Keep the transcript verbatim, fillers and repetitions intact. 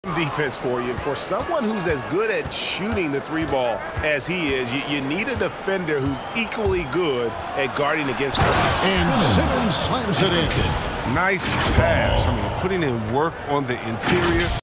defense for you. For someone who's as good at shooting the three ball as he is, you, you need a defender who's equally good at guarding against him. And Simmons slams it in. Nice pass. I mean, putting in work on the interior.